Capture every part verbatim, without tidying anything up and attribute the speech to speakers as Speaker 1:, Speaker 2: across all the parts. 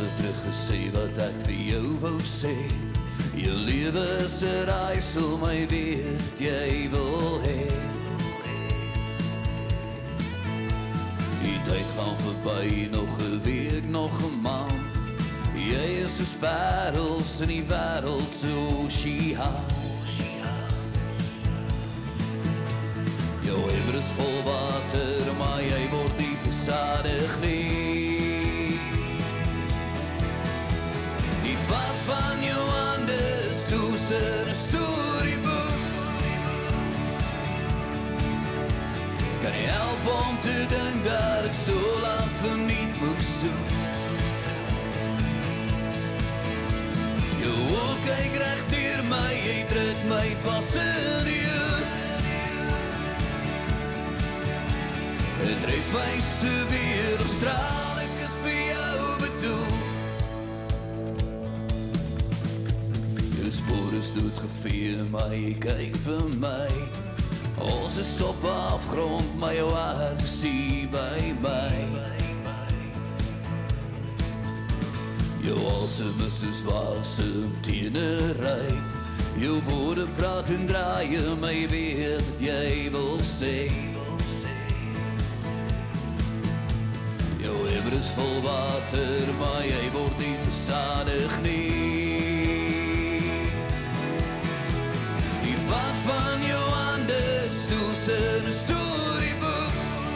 Speaker 1: jare terug gesê wat ek vir jou wou sê. Jou lewe is 'n raaisel, my weet jy wil hê. Die tyd gaan verby, nog 'n week, nog 'n maand. Jy is soos parels in die wêreld se oseaan. Jou emmer is vol water, maar jy word nie versadig nie. Die vat van jou hande soos in 'n storieboek. Kan jy help om te dink dat ek so lank verniet moes soek? Jou oog kyk recht deur my, jy druk my vas in die hoek. Het tref my so weer, of straal ek is vir jou bedoel. Jou spoor is doodgevee, maar jy kyk vir my. Ons is op afgrond, maar jou hart is hier by my. Jou asem is soos wasem teen 'n ruit. Jou woorde praat en draai, my weet wat jy wil sê. Jou emmer is vol water, maar jy word nie versadig nie. Die vat van jou hande soos in 'n storieboek.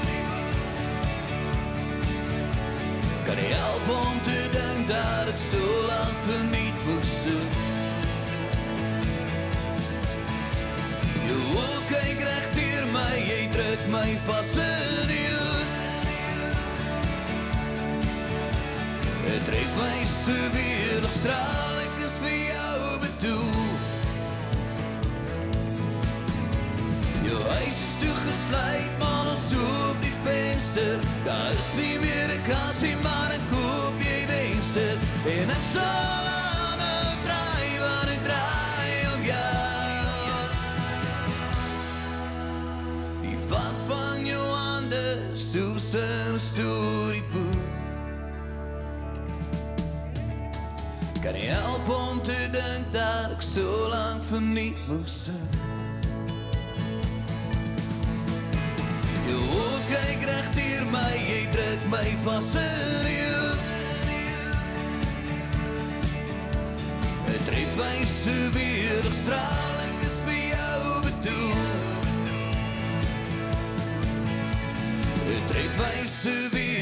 Speaker 1: Kan jy help om te dink dat ek so lank verniet moes soek? Jou oog kyk recht deur my, jy druk my vas in die hoek. Het tref my so weer, of straal ek is vir jou bedoel. Jou huis is toegesluit, maar ons op die venster. Daar is nie meer 'n kans nie, maar ek koop jy wens dit. En ek sal aanhou draai, want ek draai om jou. Die vat van jou hande, soos in 'n storieboek. Kan jy help om te dink dat ek so lank verniet moes soek? Jou oog kyk recht deur my, jy druk my vas in die hoek. Het tref my so weer, of straal ek is vir jou bedoel. Het tref my so weer,